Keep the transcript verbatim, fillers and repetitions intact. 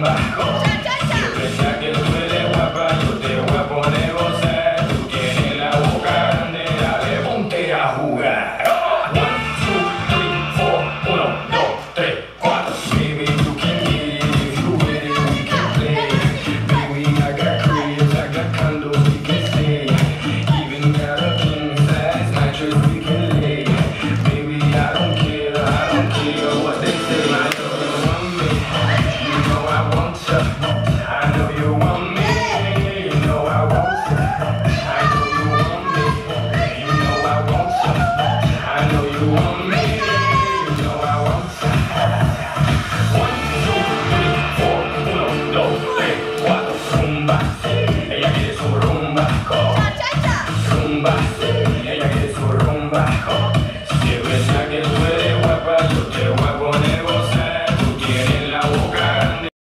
rumba. Si piensas que tú eres guapa, yo te voy a poner gozar. Tú tienes la boca grande, dale, ponte a jugar. One, two, three, four, uno, dos, tres, cuatro. Baby, you can get it, if you with it, we can play. Baby, I got cribs, I got condos, we can stay. Even got a king size mattress we can lay. Baby, I don't care, I don't care what they say. I know you want me, you know I want you. I know you want me, you know I want you. I know you want me, you know I want you. I know you want me, you know I want you. One, two, three, four, uno, dos, tres, cuatro. Rumba, ella quiere su rumba. Rumba, ella quiere su rumba. Si piensas que tú eres guapa, yo te voy